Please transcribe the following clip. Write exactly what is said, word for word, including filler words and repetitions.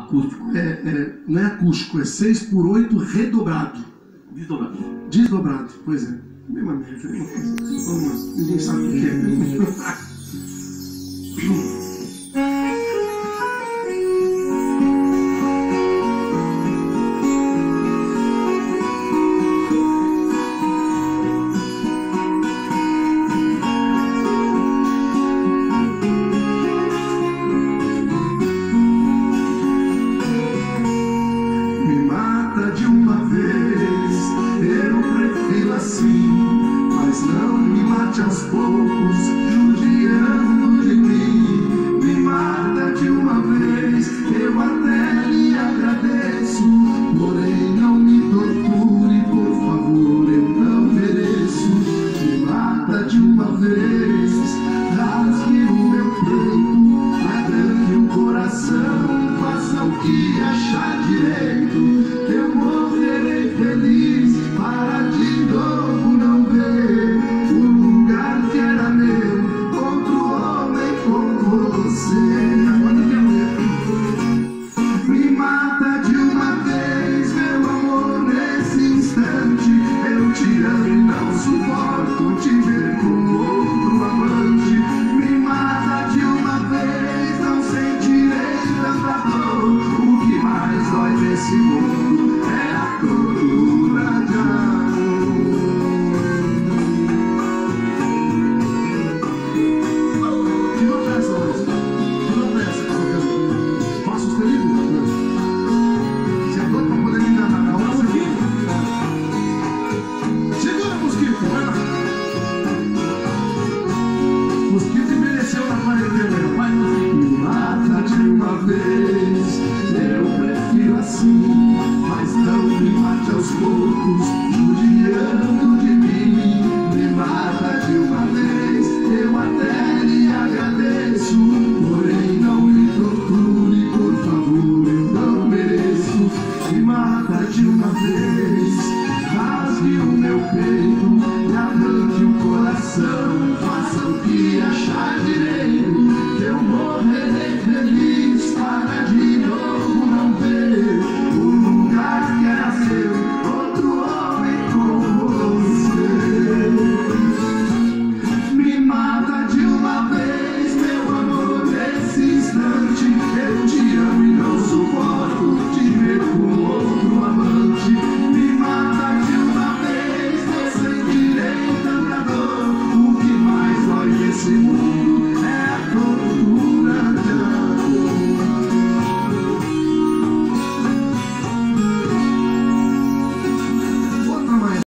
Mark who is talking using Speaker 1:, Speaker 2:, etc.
Speaker 1: acústico.
Speaker 2: É, é, não é acústico, é seis por oito redobrado.
Speaker 1: Desdobrado.
Speaker 2: Desdobrado, pois é. Mesma merda. Vamos lá, ninguém sabe o que é. De uma vez, eu prefiro assim, mas não me mate aos poucos, judiando de mim. Me mata de uma vez, eu até lhe agradeço, porém não me torture, por favor, eu não mereço. Me mata de uma vez, rasgue o meu peito, arranque o coração, faça o que achar direito. Eu morrerei feliz para de novo não ver o lugar que era meu, outro homem como você. Me mata de uma vez, meu amor, nesse instante. Eu te amo e não suporto te ver com outro amante. Me mata de uma vez, não sentirei tanta dor. O que mais dói nesse mundo